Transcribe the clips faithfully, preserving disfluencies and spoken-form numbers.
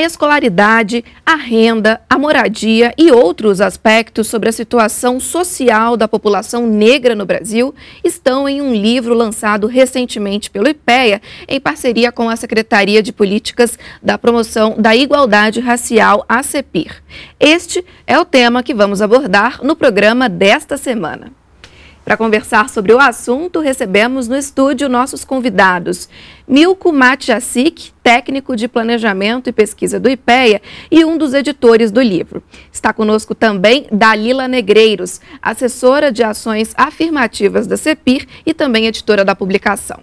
escolaridade, a renda, a moradia e outros aspectos sobre a situação social da população negra no Brasil estão em um livro lançado recentemente pelo IPEA, em parceria com a Secretaria de Políticas da Promoção da Igualdade Racial, a CEPIR. Este é o tema que vamos abordar no programa desta semana. Para conversar sobre o assunto, recebemos no estúdio nossos convidados. Milko Matjacic, técnico de planejamento e pesquisa do IPEA e um dos editores do livro. Está conosco também Dalila Negreiros, assessora de ações afirmativas da CEPIR e também editora da publicação.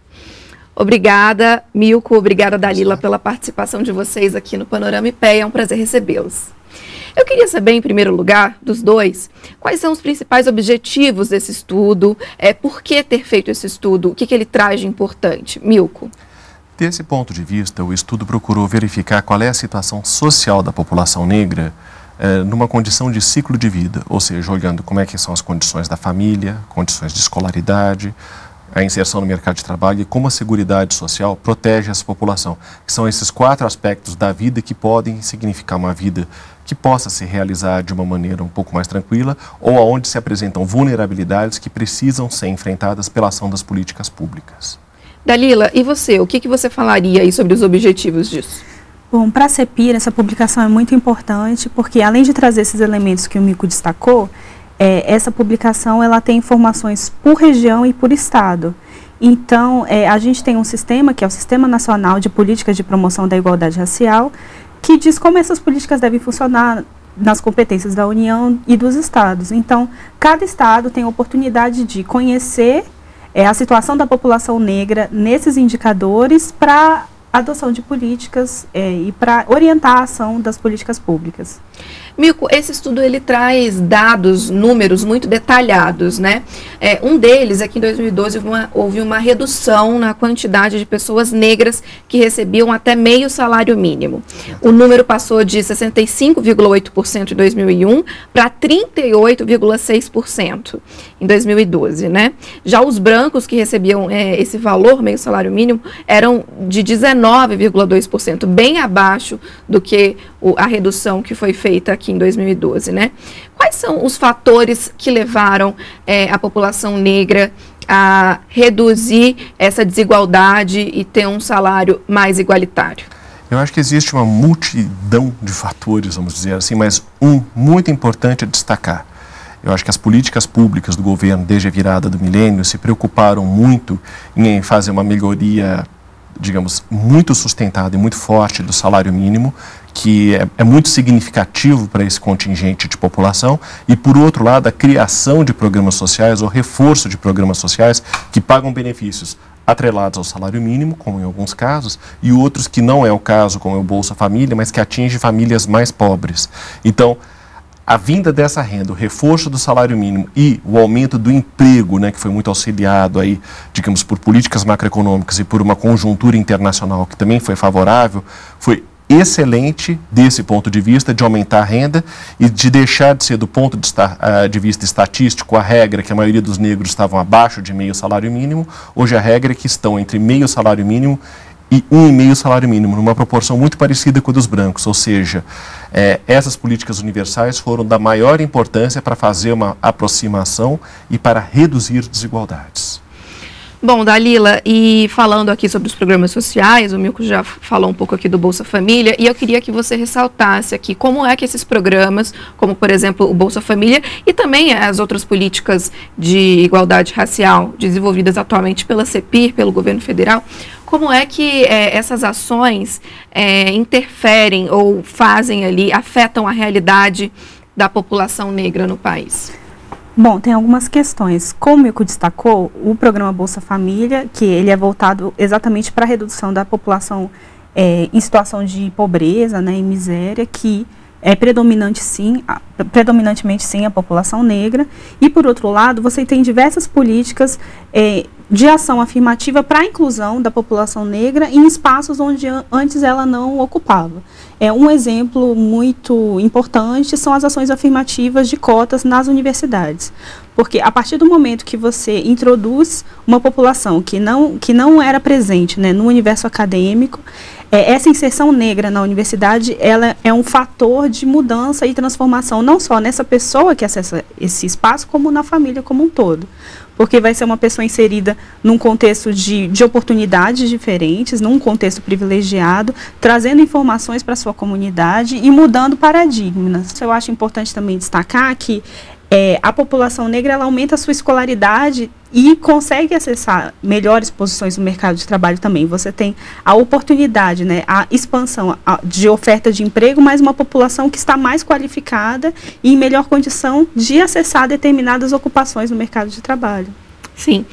Obrigada, Milko, obrigada, Dalila, pela participação de vocês aqui no Panorama IPEA. É um prazer recebê-los. Eu queria saber, em primeiro lugar, dos dois, quais são os principais objetivos desse estudo, é, por que ter feito esse estudo, o que, que ele traz de importante? Milko. Desse ponto de vista, o estudo procurou verificar qual é a situação social da população negra é, numa condição de ciclo de vida, ou seja, olhando como é que são as condições da família, condições de escolaridade, a inserção no mercado de trabalho e como a seguridade social protege essa população. Que são esses quatro aspectos da vida que podem significar uma vida que possa se realizar de uma maneira um pouco mais tranquila ou aonde se apresentam vulnerabilidades que precisam ser enfrentadas pela ação das políticas públicas. Dalila, e você? O que, que você falaria aí sobre os objetivos disso? Bom, para a CEPIR, essa publicação é muito importante porque, além de trazer esses elementos que o Milko destacou, é, essa publicação ela tem informações por região e por estado. Então, é, a gente tem um sistema, que é o Sistema Nacional de Políticas de Promoção da Igualdade Racial, que diz como essas políticas devem funcionar nas competências da União e dos estados. Então, cada estado tem a oportunidade de conhecer é, a situação da população negra nesses indicadores para adoção de políticas é, e para orientar a ação das políticas públicas. Milko, esse estudo ele traz dados, números muito detalhados, né? É, um deles é que em dois mil e doze houve uma, houve uma redução na quantidade de pessoas negras que recebiam até meio salário mínimo. O número passou de sessenta e cinco vírgula oito por cento em dois mil e um para trinta e oito vírgula seis por cento em dois mil e doze, né? Já os brancos que recebiam é, esse valor, meio salário mínimo, eram de dezenove vírgula dois por cento, bem abaixo do que o, a redução que foi feita aqui em dois mil e doze, né? Quais são os fatores que levaram é, a população negra a reduzir essa desigualdade e ter um salário mais igualitário? Eu acho que existe uma multidão de fatores, vamos dizer assim, mas um muito importante a destacar. Eu acho que as políticas públicas do governo, desde a virada do milênio, se preocuparam muito em fazer uma melhoria, digamos, muito sustentada e muito forte do salário mínimo, que é, é muito significativo para esse contingente de população, e, por outro lado, a criação de programas sociais ou reforço de programas sociais que pagam benefícios atrelados ao salário mínimo, como em alguns casos, e outros que não é o caso, como é o Bolsa Família, mas que atinge famílias mais pobres. Então, a vinda dessa renda, o reforço do salário mínimo e o aumento do emprego, né, que foi muito auxiliado aí, digamos, por políticas macroeconômicas e por uma conjuntura internacional que também foi favorável, foi excelente desse ponto de vista de aumentar a renda e de deixar de ser, do ponto de, esta, de vista estatístico, a regra que a maioria dos negros estavam abaixo de meio salário mínimo. Hoje a regra é que estão entre meio salário mínimo e um e meio salário mínimo, numa proporção muito parecida com a dos brancos, ou seja, é, essas políticas universais foram da maior importância para fazer uma aproximação e para reduzir desigualdades. Bom, Dalila, e falando aqui sobre os programas sociais, o Milko já falou um pouco aqui do Bolsa Família, e eu queria que você ressaltasse aqui como é que esses programas, como por exemplo o Bolsa Família e também as outras políticas de igualdade racial desenvolvidas atualmente pela CEPIR, pelo governo federal, como é que é, essas ações é, interferem ou fazem ali, afetam a realidade da população negra no país? Bom, tem algumas questões. Como o Milko destacou, o programa Bolsa Família, que ele é voltado exatamente para a redução da população é, em situação de pobreza, né, e miséria, que é predominante sim, a, predominantemente sim a população negra. E, por outro lado, você tem diversas políticas é, de ação afirmativa para a inclusão da população negra em espaços onde antes ela não ocupava. É, um exemplo muito importante são as ações afirmativas de cotas nas universidades. Porque a partir do momento que você introduz uma população que não, que não era presente, né, no universo acadêmico, é, essa inserção negra na universidade, ela é um fator de mudança e transformação, não só nessa pessoa que acessa esse espaço, como na família como um todo. Porque vai ser uma pessoa inserida num contexto de, de oportunidades diferentes, num contexto privilegiado, trazendo informações para a sua comunidade e mudando paradigmas. Eu acho importante também destacar que é, a população negra ela aumenta a sua escolaridade e consegue acessar melhores posições no mercado de trabalho também. Você tem a oportunidade, né, a expansão de oferta de emprego, mas uma população que está mais qualificada e em melhor condição de acessar determinadas ocupações no mercado de trabalho. Sim.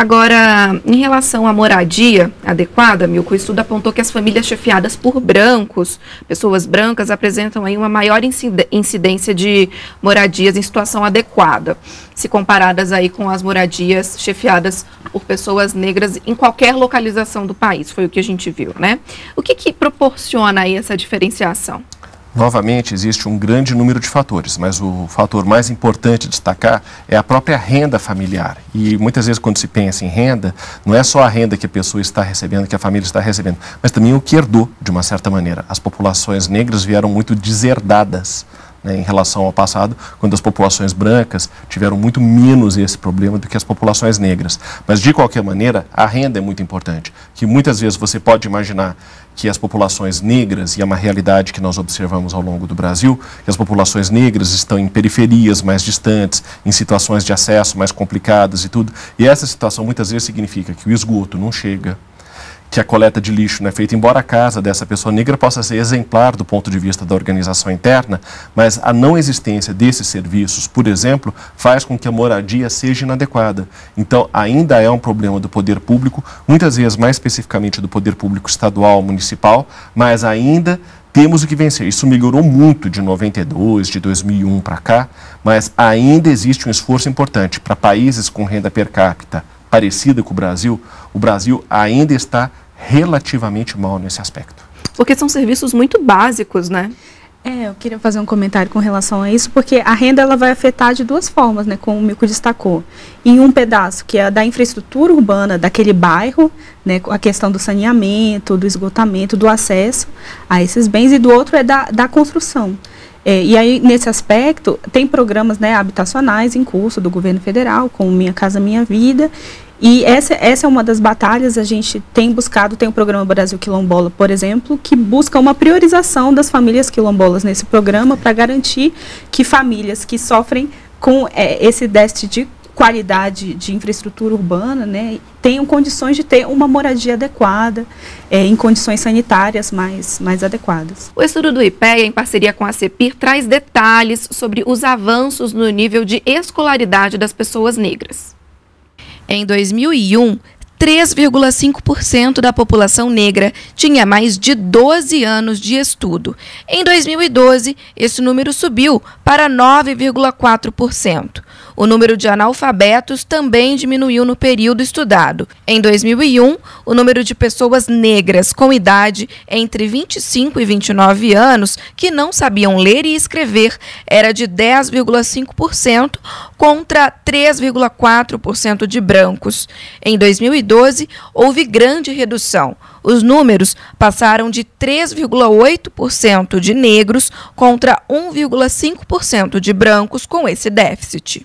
Agora, em relação à moradia adequada, Milka, o estudo apontou que as famílias chefiadas por brancos, pessoas brancas, apresentam aí uma maior incidência de moradias em situação adequada, se comparadas aí com as moradias chefiadas por pessoas negras em qualquer localização do país, foi o que a gente viu, né? O que que proporciona aí essa diferenciação? Novamente, existe um grande número de fatores, mas o fator mais importante a destacar é a própria renda familiar. E muitas vezes quando se pensa em renda, não é só a renda que a pessoa está recebendo, que a família está recebendo, mas também o que herdou, de uma certa maneira. As populações negras vieram muito deserdadas, né, em relação ao passado, quando as populações brancas tiveram muito menos esse problema do que as populações negras. Mas, de qualquer maneira, a renda é muito importante, que muitas vezes você pode imaginar que as populações negras, e é uma realidade que nós observamos ao longo do Brasil, que as populações negras estão em periferias mais distantes, em situações de acesso mais complicadas e tudo, e essa situação muitas vezes significa que o esgoto não chega, que a coleta de lixo não é feita, embora a casa dessa pessoa negra possa ser exemplar do ponto de vista da organização interna, mas a não existência desses serviços, por exemplo, faz com que a moradia seja inadequada. Então, ainda é um problema do poder público, muitas vezes mais especificamente do poder público estadual, municipal, mas ainda temos o que vencer. Isso melhorou muito de noventa e dois, de dois mil e um para cá, mas ainda existe um esforço importante para países com renda per capita parecida com o Brasil. O Brasil ainda está relativamente mal nesse aspecto. Porque são serviços muito básicos, né? É, eu queria fazer um comentário com relação a isso, porque a renda ela vai afetar de duas formas, né, como o Milka destacou. Em um pedaço, que é da infraestrutura urbana daquele bairro, né, a questão do saneamento, do esgotamento, do acesso a esses bens, e do outro é da, da construção. É, e aí, nesse aspecto, tem programas, né, habitacionais em curso do governo federal, como Minha Casa Minha Vida, e essa, essa é uma das batalhas. A gente tem buscado, tem o programa Brasil Quilombola, por exemplo, que busca uma priorização das famílias quilombolas nesse programa para garantir que famílias que sofrem com é, esse déficit de qualidade de infraestrutura urbana, né, tenham condições de ter uma moradia adequada, é, em condições sanitárias mais, mais adequadas. O estudo do IPEA, em parceria com a CEPIR, traz detalhes sobre os avanços no nível de escolaridade das pessoas negras. Em dois mil e um, três vírgula cinco por cento da população negra tinha mais de doze anos de estudo. Em dois mil e doze, esse número subiu para nove vírgula quatro por cento. O número de analfabetos também diminuiu no período estudado. Em dois mil e um, o número de pessoas negras com idade entre vinte e cinco e vinte e nove anos que não sabiam ler e escrever era de dez vírgula cinco por cento contra três vírgula quatro por cento de brancos. Em dois mil e doze, houve grande redução. Os números passaram de três vírgula oito por cento de negros contra um vírgula cinco por cento de brancos com esse déficit.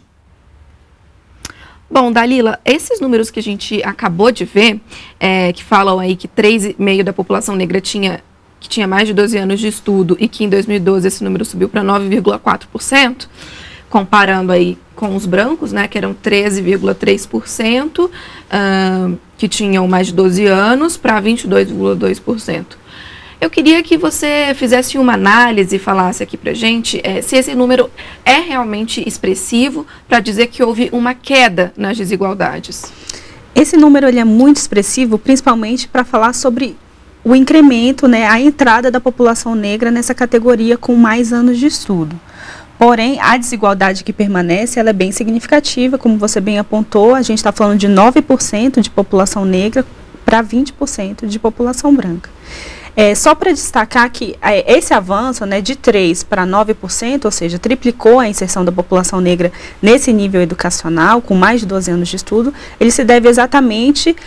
Bom, Dalila, esses números que a gente acabou de ver, é, que falam aí que três vírgula cinco por cento da população negra tinha, que tinha mais de doze anos de estudo e que em dois mil e doze esse número subiu para nove vírgula quatro por cento, comparando aí com os brancos, né, que eram treze vírgula três por cento, uh, que tinham mais de doze anos, para vinte e dois vírgula dois por cento. Eu queria que você fizesse uma análise e falasse aqui para a gente é, se esse número é realmente expressivo para dizer que houve uma queda nas desigualdades. Esse número ele é muito expressivo, principalmente para falar sobre o incremento, né, a entrada da população negra nessa categoria com mais anos de estudo. Porém, a desigualdade que permanece, ela é bem significativa, como você bem apontou, a gente está falando de nove por cento de população negra para vinte por cento de população branca. É, só para destacar que é, esse avanço, né, de três para nove por cento, ou seja, triplicou a inserção da população negra nesse nível educacional, com mais de doze anos de estudo, ele se deve exatamente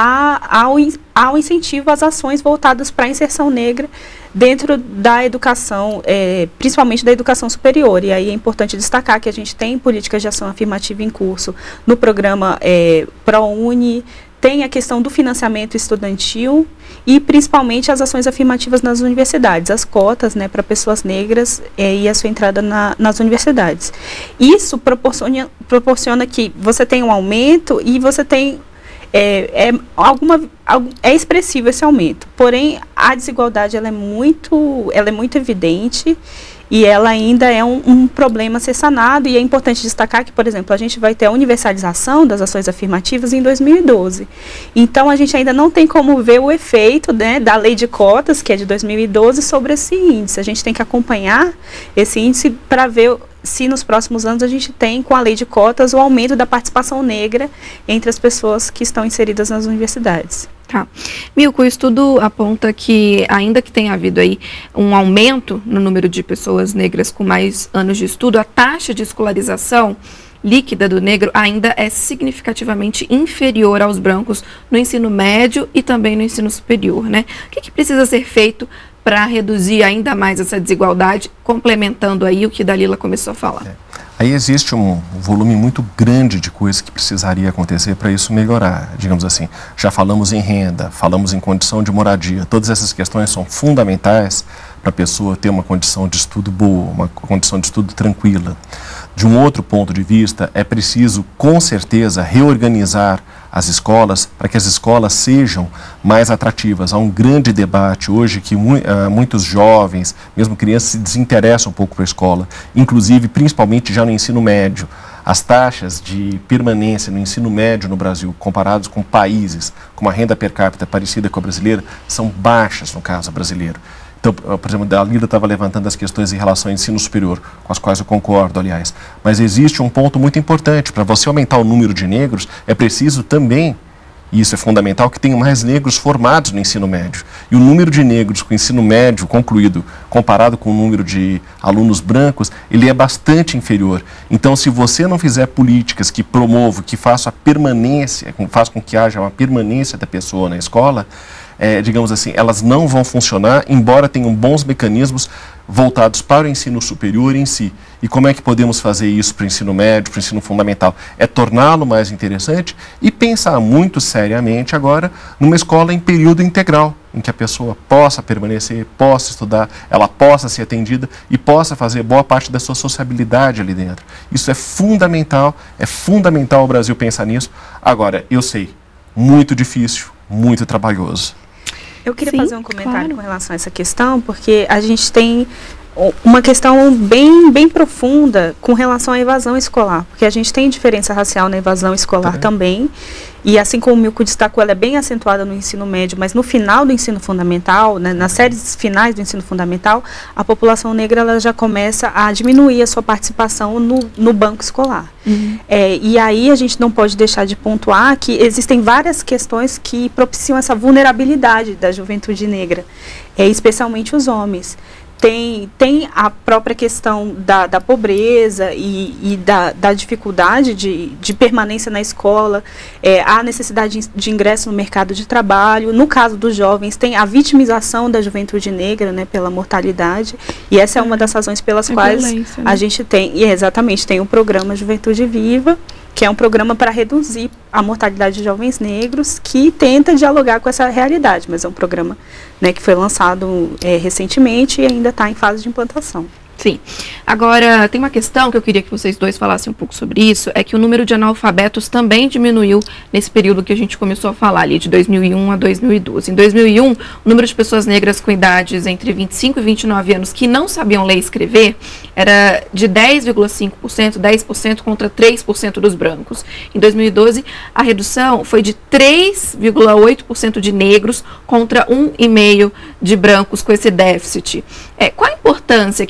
a, ao, ao incentivo às ações voltadas para a inserção negra dentro da educação, é, principalmente da educação superior. E aí é importante destacar que a gente tem políticas de ação afirmativa em curso no programa é, ProUni, tem a questão do financiamento estudantil e principalmente as ações afirmativas nas universidades, as cotas, né, para pessoas negras é, e a sua entrada na, nas universidades. Isso proporciona, proporciona que você tem um aumento e você tem é, é, alguma, é expressivo esse aumento, porém a desigualdade ela é, muito, ela é muito evidente e ela ainda é um, um problema a ser sanado, e é importante destacar que, por exemplo, a gente vai ter a universalização das ações afirmativas em dois mil e doze. Então, a gente ainda não tem como ver o efeito, né, da lei de cotas, que é de dois mil e doze, sobre esse índice. A gente tem que acompanhar esse índice para ver se nos próximos anos a gente tem, com a lei de cotas, o aumento da participação negra entre as pessoas que estão inseridas nas universidades. Tá. Milko, o estudo aponta que, ainda que tenha havido aí um aumento no número de pessoas negras com mais anos de estudo, a taxa de escolarização líquida do negro ainda é significativamente inferior aos brancos no ensino médio e também no ensino superior, né? O que, que precisa ser feito para reduzir ainda mais essa desigualdade, complementando aí o que Dalila começou a falar? É. Aí existe um volume muito grande de coisas que precisaria acontecer para isso melhorar, digamos assim. Já falamos em renda, falamos em condição de moradia, todas essas questões são fundamentais para a pessoa ter uma condição de estudo boa, uma condição de estudo tranquila. De um outro ponto de vista, é preciso, com certeza, reorganizar as escolas para que as escolas sejam mais atrativas. Há um grande debate hoje que mu uh, muitos jovens, mesmo crianças, se desinteressam um pouco para a escola, inclusive, principalmente já no ensino médio. As taxas de permanência no ensino médio no Brasil, comparados com países com uma renda per capita parecida com a brasileira, são baixas no caso brasileiro. Então, por exemplo, a Dalila estava levantando as questões em relação ao ensino superior, com as quais eu concordo, aliás. Mas existe um ponto muito importante. Para você aumentar o número de negros, é preciso também, e isso é fundamental, que tenham mais negros formados no ensino médio. E o número de negros com ensino médio concluído, comparado com o número de alunos brancos, ele é bastante inferior. Então, se você não fizer políticas que promovam, que façam a permanência, façam com que haja uma permanência da pessoa na escola, É, digamos assim, elas não vão funcionar, embora tenham bons mecanismos voltados para o ensino superior em si. E como é que podemos fazer isso para o ensino médio, para o ensino fundamental? É torná-lo mais interessante e pensar muito seriamente agora numa escola em período integral, em que a pessoa possa permanecer, possa estudar, ela possa ser atendida e possa fazer boa parte da sua sociabilidade ali dentro. Isso é fundamental, é fundamental o Brasil pensar nisso. Agora, eu sei, muito difícil, muito trabalhoso. Eu queria Sim, fazer um comentário claro. com relação a essa questão, porque a gente tem uma questão bem, bem profunda com relação à evasão escolar, porque a gente tem diferença racial na evasão escolar tá também, e assim como o Milko destacou, ela é bem acentuada no ensino médio, mas no final do ensino fundamental, né, nas séries finais do ensino fundamental, a população negra ela já começa a diminuir a sua participação no, no banco escolar. Uhum. É, e aí a gente não pode deixar de pontuar que existem várias questões que propiciam essa vulnerabilidade da juventude negra, é, especialmente os homens. Tem, tem a própria questão da, da pobreza e, e da, da dificuldade de, de permanência na escola, é, a necessidade de, de ingresso no mercado de trabalho. No caso dos jovens, tem a vitimização da juventude negra, né, pela mortalidade, e essa é uma das razões pelas é quais violência, né? A gente tem, e exatamente, tem o programa Juventude Viva, que é um programa para reduzir a mortalidade de jovens negros, que tenta dialogar com essa realidade, mas é um programa, né, que foi lançado é, recentemente e ainda está em fase de implantação. Sim. Agora, tem uma questão que eu queria que vocês dois falassem um pouco sobre isso, é que o número de analfabetos também diminuiu nesse período que a gente começou a falar ali, de dois mil e um a dois mil e doze. Em dois mil e um, o número de pessoas negras com idades entre vinte e cinco e vinte e nove anos que não sabiam ler e escrever era de dez vírgula cinco por cento, dez por cento contra três por cento dos brancos. Em dois mil e doze, a redução foi de três vírgula oito por cento de negros contra um vírgula cinco por cento de brancos com esse déficit. É, qual a importância que esses indícios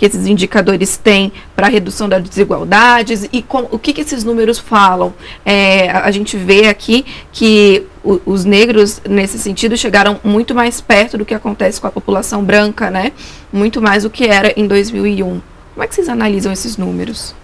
indicadores tem para a redução das desigualdades e com, o que, que esses números falam? É, a, a gente vê aqui que o, os negros, nesse sentido, chegaram muito mais perto do que acontece com a população branca, né? Muito mais do que era em dois mil e um. Como é que vocês analisam esses números?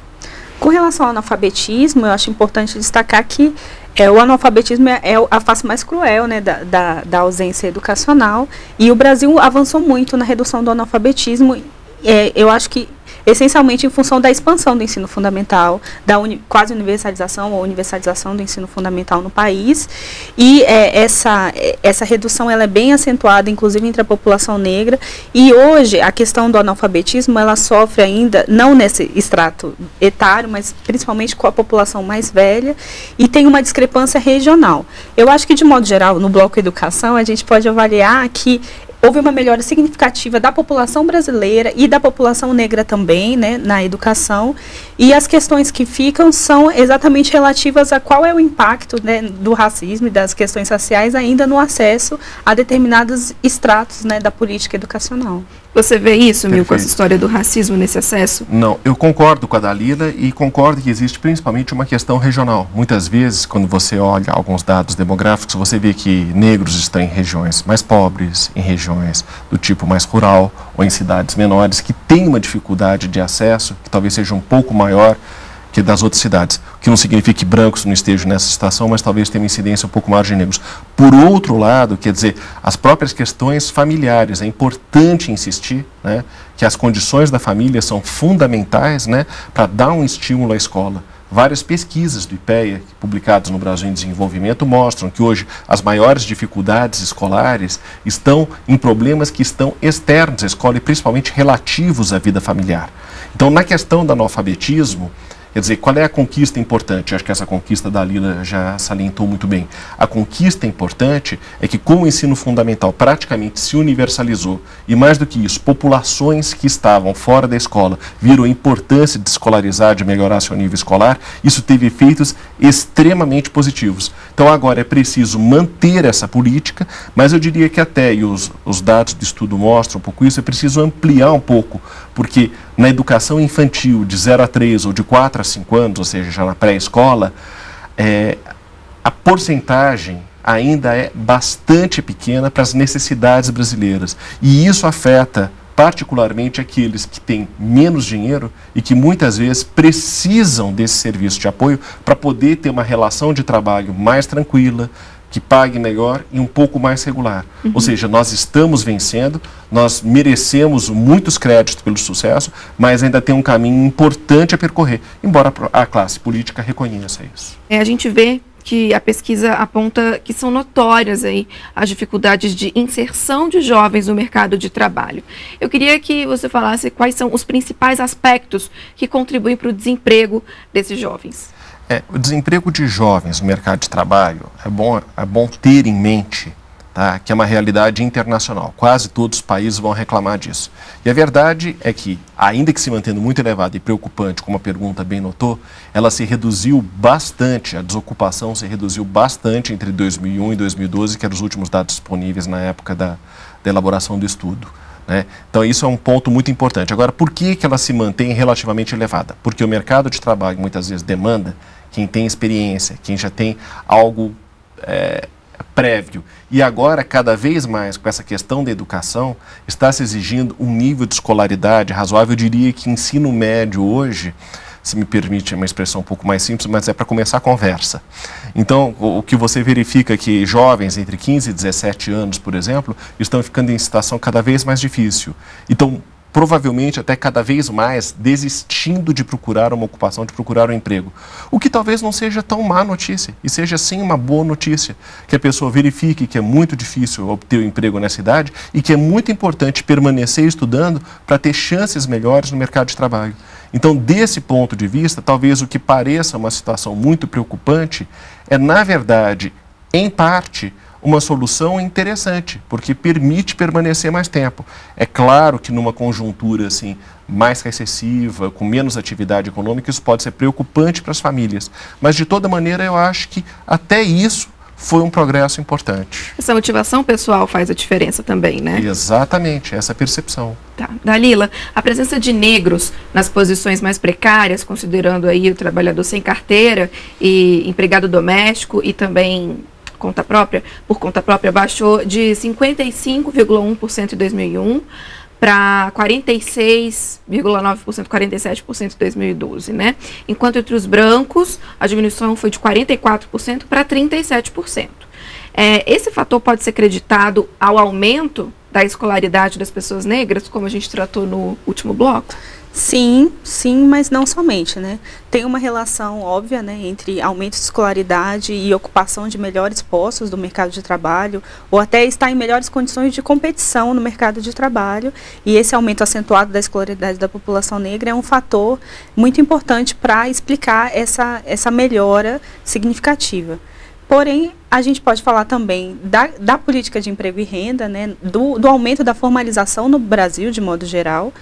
Com relação ao analfabetismo, eu acho importante destacar que é, o analfabetismo é, é a face mais cruel, né, da, da, da ausência educacional, e o Brasil avançou muito na redução do analfabetismo. É, eu acho que essencialmente em função da expansão do ensino fundamental, da uni, quase universalização ou universalização do ensino fundamental no país, e é, essa, essa redução ela é bem acentuada, inclusive entre a população negra, e hoje a questão do analfabetismo ela sofre ainda, não nesse extrato etário, mas principalmente com a população mais velha, e tem uma discrepância regional. Eu acho que de modo geral, no bloco educação, a gente pode avaliar que houve uma melhora significativa da população brasileira e da população negra também, né, na educação, e as questões que ficam são exatamente relativas a qual é o impacto, né, do racismo e das questões raciais ainda no acesso a determinados estratos, né, da política educacional. Você vê isso, Mil, com essa história do racismo nesse acesso? Não, eu concordo com a Dalila e concordo que existe principalmente uma questão regional. Muitas vezes, quando você olha alguns dados demográficos, você vê que negros estão em regiões mais pobres, em regiões do tipo mais rural ou em cidades menores, que têm uma dificuldade de acesso, que talvez seja um pouco maior que das outras cidades, o que não significa que brancos não estejam nessa situação, mas talvez tenha uma incidência um pouco maior de negros. Por outro lado, quer dizer, as próprias questões familiares, é importante insistir, né, que as condições da família são fundamentais, né, para dar um estímulo à escola. Várias pesquisas do IPEA, publicadas no Brasil em Desenvolvimento, mostram que hoje as maiores dificuldades escolares estão em problemas que estão externos à escola e principalmente relativos à vida familiar. Então, na questão do analfabetismo, quer dizer, qual é a conquista importante? Acho que essa conquista da Lila já salientou muito bem. A conquista importante é que, como o ensino fundamental praticamente se universalizou, e mais do que isso, populações que estavam fora da escola viram a importância de escolarizar, de melhorar seu nível escolar, isso teve efeitos extremamente positivos. Então, agora é preciso manter essa política, mas eu diria que até, e os, os dados do estudo mostram um pouco isso, é preciso ampliar um pouco, porque na educação infantil de zero a três ou de quatro a cinco anos, ou seja, já na pré-escola, é, a porcentagem ainda é bastante pequena para as necessidades brasileiras. E isso afeta particularmente aqueles que têm menos dinheiro e que muitas vezes precisam desse serviço de apoio para poder ter uma relação de trabalho mais tranquila, que pague melhor e um pouco mais regular. Uhum. Ou seja, nós estamos vencendo, nós merecemos muitos créditos pelo sucesso, mas ainda tem um caminho importante a percorrer, embora a classe política reconheça isso. É, a gente vê que a pesquisa aponta que são notórias aí as dificuldades de inserção de jovens no mercado de trabalho. Eu queria que você falasse quais são os principais aspectos que contribuem para o desemprego desses jovens. É, o desemprego de jovens no mercado de trabalho é bom, é bom ter em mente, tá, que é uma realidade internacional. Quase todos os países vão reclamar disso. E a verdade é que, ainda que se mantendo muito elevada e preocupante, como a pergunta bem notou, ela se reduziu bastante, a desocupação se reduziu bastante entre dois mil e um e dois mil e doze, que eram os últimos dados disponíveis na época da, da elaboração do estudo. Né? Então, isso é um ponto muito importante. Agora, por que que ela se mantém relativamente elevada? Porque o mercado de trabalho muitas vezes demanda quem tem experiência, quem já tem algo é, prévio. E agora, cada vez mais, com essa questão da educação, está se exigindo um nível de escolaridade razoável. Eu diria que ensino médio hoje, se me permite uma expressão um pouco mais simples, mas é para começar a conversa. Então, o, o que você verifica é que jovens entre quinze e dezessete anos, por exemplo, estão ficando em situação cada vez mais difícil. Então, provavelmente até cada vez mais desistindo de procurar uma ocupação, de procurar um emprego. O que talvez não seja tão má notícia, e seja sim uma boa notícia, que a pessoa verifique que é muito difícil obter um emprego nessa idade e que é muito importante permanecer estudando para ter chances melhores no mercado de trabalho. Então, desse ponto de vista, talvez o que pareça uma situação muito preocupante é, na verdade, em parte, uma solução interessante, porque permite permanecer mais tempo. É claro que numa conjuntura assim, mais recessiva, com menos atividade econômica, isso pode ser preocupante para as famílias. Mas, de toda maneira, eu acho que até isso foi um progresso importante. Essa motivação pessoal faz a diferença também, né? Exatamente, essa percepção. Tá. Dalila, a presença de negros nas posições mais precárias, considerando aí o trabalhador sem carteira e empregado doméstico e também conta própria, por conta própria, baixou de cinquenta e cinco vírgula um por cento em dois mil e um para quarenta e seis vírgula nove por cento, quarenta e sete por cento em dois mil e doze, né? Enquanto entre os brancos, a diminuição foi de quarenta e quatro por cento para trinta e sete por cento. É, esse fator pode ser creditado ao aumento da escolaridade das pessoas negras, como a gente tratou no último bloco? Sim, sim, mas não somente, né? Tem uma relação óbvia, né, entre aumento de escolaridade e ocupação de melhores postos do mercado de trabalho, ou até estar em melhores condições de competição no mercado de trabalho, e esse aumento acentuado da escolaridade da população negra é um fator muito importante para explicar essa, essa melhora significativa. Porém, a gente pode falar também da, da política de emprego e renda, né, do, do aumento da formalização no Brasil, de modo geral.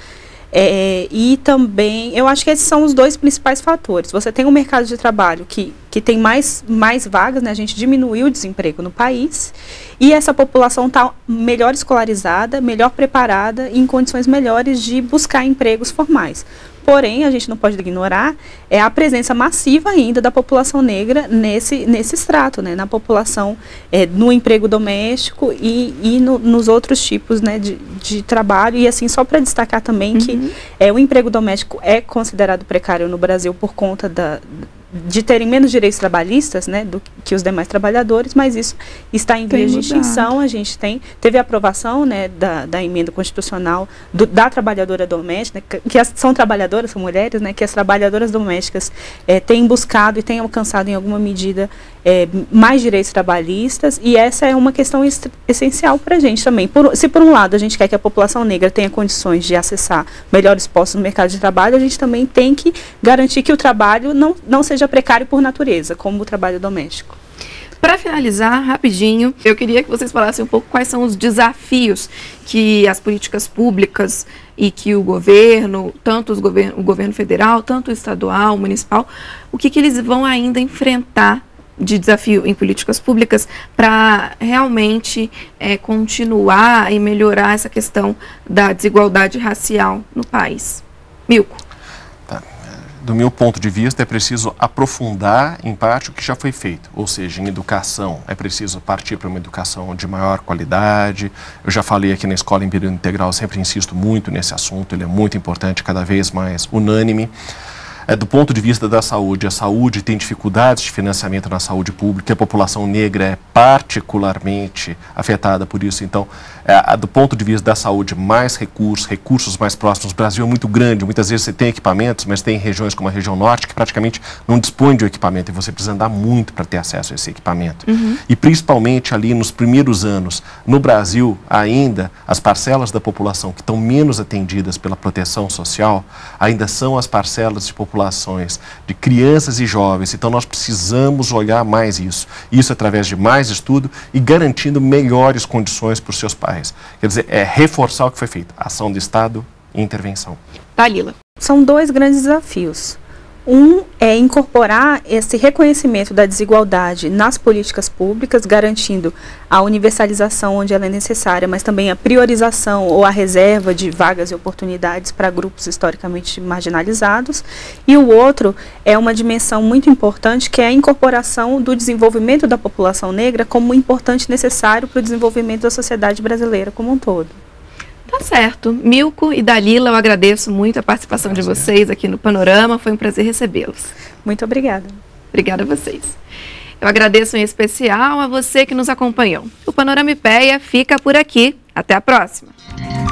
É, e também, eu acho que esses são os dois principais fatores. Você tem um mercado de trabalho que, que tem mais, mais vagas, né? A gente diminuiu o desemprego no país, e essa população está melhor escolarizada, melhor preparada e em condições melhores de buscar empregos formais. Porém, a gente não pode ignorar é a presença massiva ainda da população negra nesse, nesse extrato, né? Na população, é, no emprego doméstico e, e no, nos outros tipos, né, de, de trabalho. E assim, só para destacar também uhum. que é, o emprego doméstico é considerado precário no Brasil por conta da... de terem menos direitos trabalhistas, né, do que os demais trabalhadores, mas isso está em vias de extinção. A gente tem, teve a aprovação, né, da, da emenda constitucional do, da trabalhadora doméstica, né, que, que as, são trabalhadoras, são mulheres, né, que as trabalhadoras domésticas é, têm buscado e têm alcançado em alguma medida é, mais direitos trabalhistas, e essa é uma questão essencial para a gente também. Por, se por um lado a gente quer que a população negra tenha condições de acessar melhores postos no mercado de trabalho, a gente também tem que garantir que o trabalho não, não seja precário por natureza, como o trabalho doméstico. Para finalizar, rapidinho, eu queria que vocês falassem um pouco quais são os desafios que as políticas públicas e que o governo, tanto os govern o governo federal, tanto o estadual, o municipal, o que, que eles vão ainda enfrentar de desafio em políticas públicas para realmente é, continuar e melhorar essa questão da desigualdade racial no país. Milko. Do meu ponto de vista, é preciso aprofundar, em parte, o que já foi feito. Ou seja, em educação, é preciso partir para uma educação de maior qualidade. Eu já falei aqui na Escola em Período Integral, sempre insisto muito nesse assunto, ele é muito importante, cada vez mais unânime. É, do ponto de vista da saúde, a saúde tem dificuldades de financiamento na saúde pública, a população negra é particularmente afetada por isso. Então, é, do ponto de vista da saúde, mais recursos, recursos mais próximos. O Brasil é muito grande, muitas vezes você tem equipamentos, mas tem regiões como a região norte que praticamente não dispõe de um equipamento, e você precisa andar muito para ter acesso a esse equipamento. Uhum. E principalmente ali nos primeiros anos, no Brasil ainda, as parcelas da população que estão menos atendidas pela proteção social, ainda são as parcelas de populações de crianças e jovens. Então nós precisamos olhar mais isso. Isso através de mais estudo e garantindo melhores condições para os seus pais. Quer dizer, é reforçar o que foi feito. Ação do Estado e intervenção. Dalila. São dois grandes desafios. Um é incorporar esse reconhecimento da desigualdade nas políticas públicas, garantindo a universalização onde ela é necessária, mas também a priorização ou a reserva de vagas e oportunidades para grupos historicamente marginalizados. E o outro é uma dimensão muito importante, que é a incorporação do desenvolvimento da população negra como um importante necessário para o desenvolvimento da sociedade brasileira como um todo. Tá certo. Milko e Dalila, eu agradeço muito a participação prazer. de vocês aqui no Panorama. Foi um prazer recebê-los. Muito obrigada. Obrigada a vocês. Eu agradeço em especial a você que nos acompanhou. O Panorama I P E A fica por aqui. Até a próxima.